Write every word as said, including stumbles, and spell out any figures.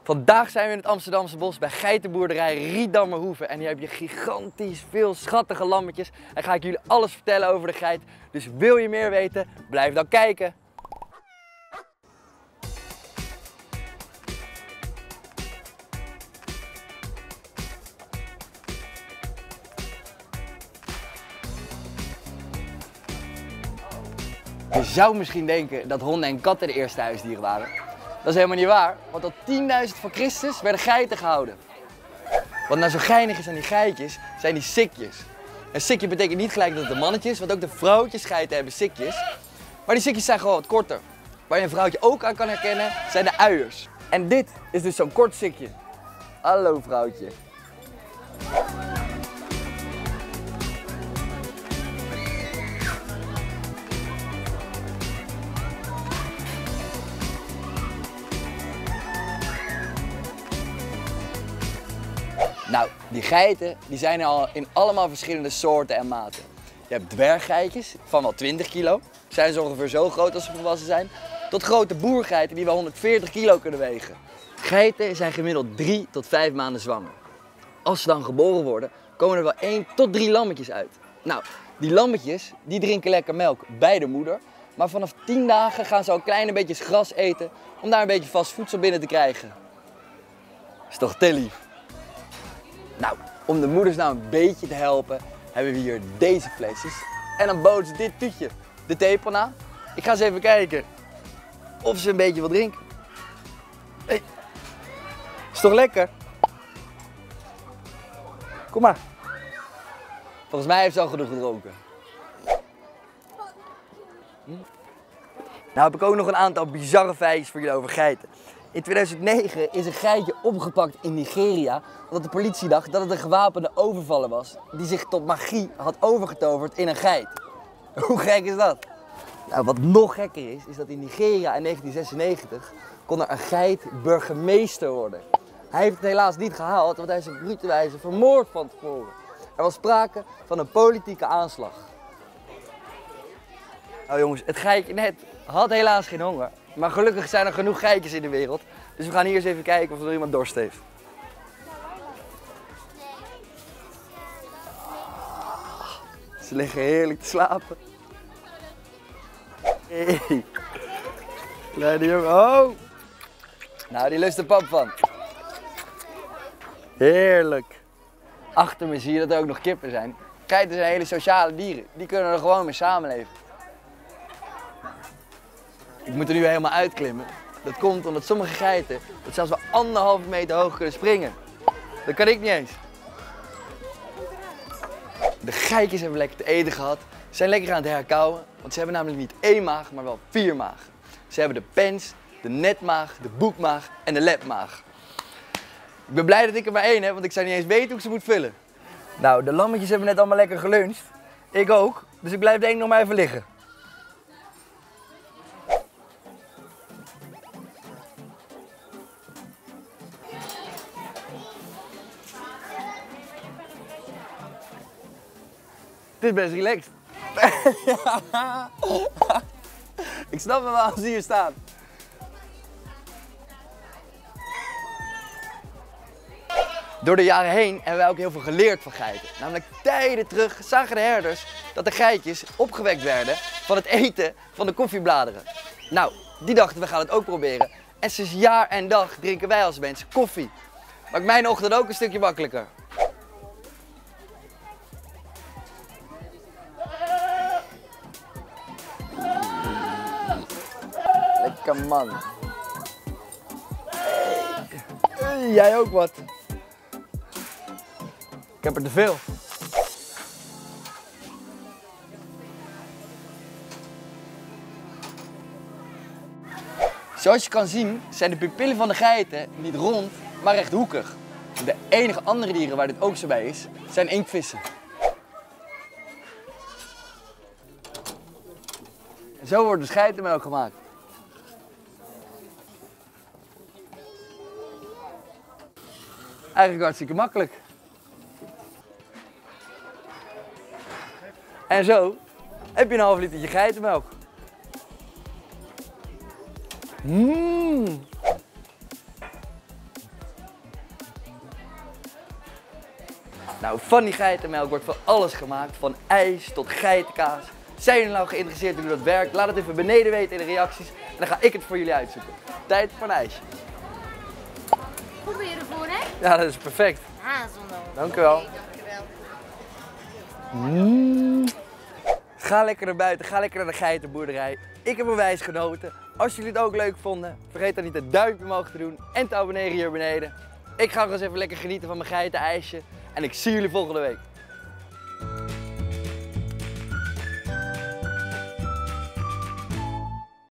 Vandaag zijn we in het Amsterdamse bos bij geitenboerderij Riedammerhoeve. En hier heb je gigantisch veel schattige lammetjes. En ga ik jullie alles vertellen over de geit. Dus wil je meer weten, blijf dan kijken. Je zou misschien denken dat honden en katten de eerste huisdieren waren. Dat is helemaal niet waar, want tot tienduizend voor Christus werden geiten gehouden. Wat nou zo geinig is aan die geitjes, zijn die sikjes. Een sikje betekent niet gelijk dat het de mannetjes, want ook de vrouwtjes geiten hebben sikjes. Maar die sikjes zijn gewoon wat korter. Waar je een vrouwtje ook aan kan herkennen, zijn de uiers. En dit is dus zo'n kort sikje. Hallo vrouwtje. Nou, die geiten die zijn er al in allemaal verschillende soorten en maten. Je hebt dwerggeitjes van wel twintig kilo, zijn ze ongeveer zo groot als ze volwassen zijn, tot grote boergeiten die wel honderdveertig kilo kunnen wegen. Geiten zijn gemiddeld drie tot vijf maanden zwanger. Als ze dan geboren worden, komen er wel één tot drie lammetjes uit. Nou, die lammetjes die drinken lekker melk bij de moeder, maar vanaf tien dagen gaan ze al kleine beetjes gras eten om daar een beetje vast voedsel binnen te krijgen. Is toch te lief? Nou, om de moeders nou een beetje te helpen, hebben we hier deze flesjes. En dan boden ze dit tuutje, de tepel. Ik ga eens even kijken of ze een beetje wil drinken. Hey. Is toch lekker? Kom maar. Volgens mij heeft ze al genoeg gedronken. Hm? Nou heb ik ook nog een aantal bizarre feitjes voor jullie over geiten. In tweeduizend negen is een geitje opgepakt in Nigeria omdat de politie dacht dat het een gewapende overvaller was die zich tot magie had overgetoverd in een geit. Hoe gek is dat? Nou, wat nog gekker is, is dat in Nigeria in negentien zesennegentig kon er een geit burgemeester worden. Hij heeft het helaas niet gehaald, want hij is op brute wijze vermoord van tevoren. Er was sprake van een politieke aanslag. Nou jongens, het geitje net had helaas geen honger. Maar gelukkig zijn er genoeg geitjes in de wereld. Dus we gaan hier eens even kijken of er iemand dorst heeft. Ze liggen heerlijk te slapen. Hey. Kleine jongen. Oh. Nou, die lust er pap van. Heerlijk. Achter me zie je dat er ook nog kippen zijn. Geiten zijn hele sociale dieren. Die kunnen er gewoon mee samenleven. Ik moet er nu helemaal uitklimmen. Dat komt omdat sommige geiten dat zelfs wel anderhalve meter hoog kunnen springen. Dat kan ik niet eens. De geitjes hebben lekker te eten gehad. Ze zijn lekker aan het herkauwen, want ze hebben namelijk niet één maag, maar wel vier magen. Ze hebben de pens, de netmaag, de boekmaag en de lepmaag. Ik ben blij dat ik er maar één heb, want ik zou niet eens weten hoe ik ze moet vullen. Nou, de lammetjes hebben net allemaal lekker geluncht. Ik ook, dus ik blijf denk ik nog maar even liggen. Het is best relaxed. Ik snap wel als ze hier staan. Door de jaren heen hebben wij ook heel veel geleerd van geiten. Namelijk tijden terug zagen de herders dat de geitjes opgewekt werden van het eten van de koffiebladeren. Nou, die dachten we gaan het ook proberen. En sinds jaar en dag drinken wij als mensen koffie. Maakt mijn ochtend ook een stukje makkelijker. Lekker man. Hey. Jij ook wat. Ik heb er te veel. Zoals je kan zien zijn de pupillen van de geiten niet rond, maar rechthoekig. De enige andere dieren waar dit ook zo bij is, zijn inktvissen. En zo wordt dus geitenmelk gemaakt. Eigenlijk hartstikke makkelijk. En zo heb je een half litertje geitenmelk. Mmm. Nou, van die geitenmelk wordt van alles gemaakt, van ijs tot geitenkaas. Zijn jullie nou geïnteresseerd in hoe dat werkt? Laat het even beneden weten in de reacties en dan ga ik het voor jullie uitzoeken. Tijd voor een ijsje. Hoe ben je ervoor, hè? Ja, dat is perfect. Ah, zonder. Dank u wel. Oké, dank u wel. Mm. Ga lekker naar buiten, ga lekker naar de geitenboerderij. Ik heb onwijs genoten. Als jullie het ook leuk vonden, vergeet dan niet het duimpje omhoog te doen en te abonneren hier beneden. Ik ga nog eens even lekker genieten van mijn geitenijsje en ik zie jullie volgende week.